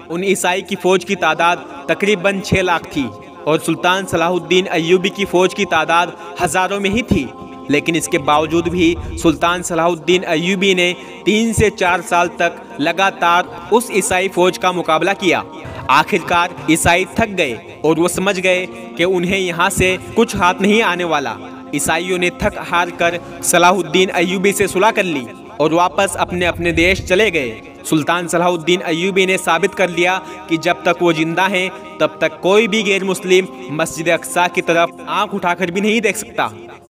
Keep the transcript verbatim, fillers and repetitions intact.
उन ईसाई की फ़ौज की तादाद तकरीबन छः लाख थी और सुल्तान सलाहुद्दीन अय्यूबी की फ़ौज की तादाद हज़ारों में ही थी। लेकिन इसके बावजूद भी सुल्तान सलाहुद्दीन अय्यूबी ने तीन से चार साल तक लगातार उस ईसाई फ़ौज का मुकाबला किया। आखिरकार ईसाई थक गए और वो समझ गए कि उन्हें यहाँ से कुछ हाथ नहीं आने वाला। ईसाइयों ने थक हार कर सलाहुद्दीन अय्यूबी से सुलह कर ली और वापस अपने अपने देश चले गए। सुल्तान सलाहुद्दीन अय्यूबी ने साबित कर लिया कि जब तक वो जिंदा हैं तब तक कोई भी गैर मुस्लिम मस्जिद अक्सा की तरफ आंख उठाकर भी नहीं देख सकता।